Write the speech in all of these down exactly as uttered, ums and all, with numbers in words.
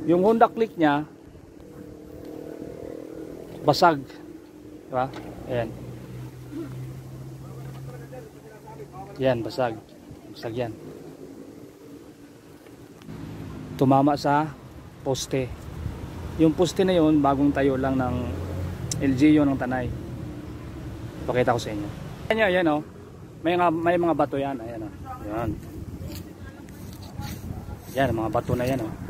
Yung Honda Click niya basag, diba? Ayan. Yan, basag. Basag yan. Tumama sa poste. Yung poste na yun, bagong tayo lang ng L G U ng Tanay. Pakita ko sa inyo. Ayan, ayan o. Oh. May, may mga bato yan. Ayan o. Oh. Ayan. Yan, mga bato na yan o. Oh.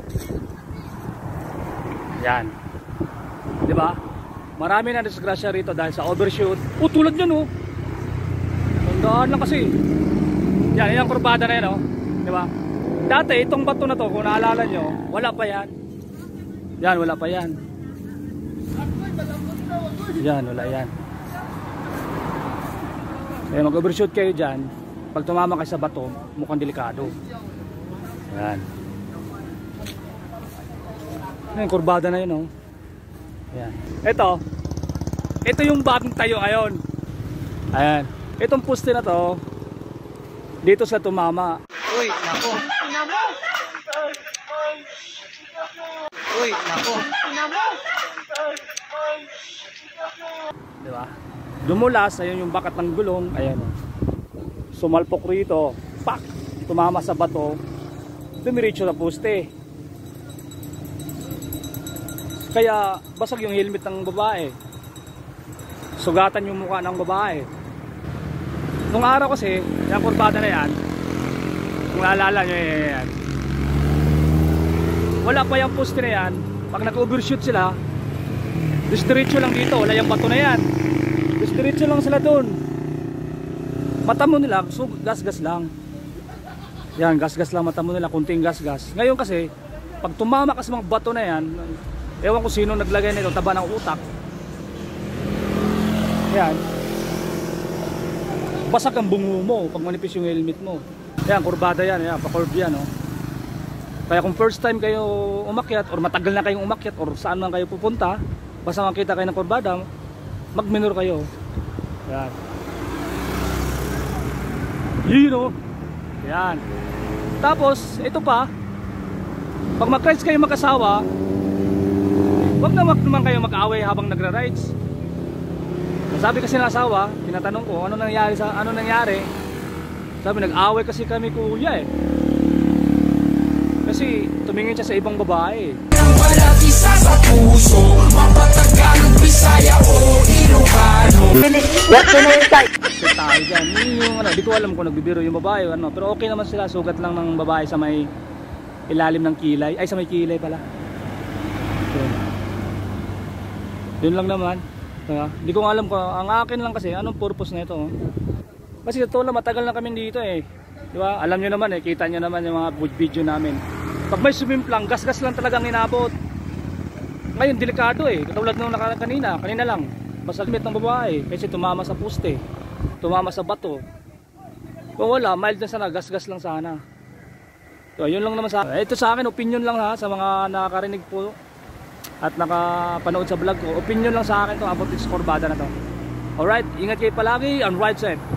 Yan. Diba? Marami na disgrasya rito dahil sa overshoot. O, tulad yan o. Oh. Tandaan lang kasi. Yan, yung kurbada na yan o. Oh. Diba? Dati, itong bato na to, kung naalala nyo, wala pa yan. Yan, wala pa yan. Yan, wala yan. Kaya mag-overshoot kayo dyan, pag tumama kayo sa bato, mukhang delikado. Yan. Yan, kurbada na yun, oh. Yan. Ito, ito yung bagong tayo ngayon. Ayan. Itong poste na to, dito sa tumama. Uy, nako. Uy, nako. Diba? Dumulas, ayun yung bakat ng gulong, ayan o. Sumalpok rito, pak! Tumama sa bato, dumiretso na poste. Kaya basag yung helmet ng babae. Sugatan yung mukha ng babae. Nung araw kasi, yung kurbada na yan, kung naalala nyo yan, wala pa yung poste na yan. Pag nag-overshoot sila, diretso lang dito, wala yung bato na yan. Diretso lang sila doon. Mata mo nila, so gas-gas lang. Yan, gas-gas lang mata mo nila, kunting gas-gas. Ngayon kasi, pag tumama ka sa mga bato na yan, ewan ko sino naglagay nito, taba ng utak. Yan. Basag ang bungo mo pag manipis yung helmet mo. Yan, kurbada yan, yan, pa-curve yan, oh. Kaya kung first time kayo umakyat, or matagal na kayong umakyat, or saan man kayo pupunta, basta makita kayo ng kurbada, mag-minor kayo. Yan. Yun o. Yan. Tapos, ito pa, pag mag-rides kayo mag-asawa, wag na wag naman kayo mag-away habang nagra-rides. Sabi kasi ng asawa, tinatanong ko, ano nangyari sa ano nangyari? Sabi, nag-away kasi kami kuya eh. Kasi tumingin siya sa ibang babae. Wala isa sa puso, mapatagalog Bisaya o Ilocano. What can I say? Tayo dyan. Yung ano, di ko alam kung nagbibiro yung babae ano, pero okay naman sila, sugat lang ng babae sa may ilalim ng kilay, ay sa may kilay pala. Okay. Yun lang naman. Uh, di ko alam ko, ang akin lang kasi anong purpose na ito. Oh? Kasi ito lang, matagal na kami dito eh. Di ba? Alam nyo naman eh, kita nyo naman yung mga video namin. Pag may sumimplang, gas-gas lang talagang inabot. Ngayon, delikado eh. Katulad nung kanina, kanina lang. Basagmit ng babae kasi tumama sa poste. Tumama sa bato. Kung wala, mild na sana, gas-gas lang sana. So, yun lang naman sa akin. Ito sa akin, opinion lang ha, sa mga nakakarinig po at nakapanood sa vlog ko. Opinion lang sa akin to about this kurbada na to. Alright, ingat kayo palagi on right side.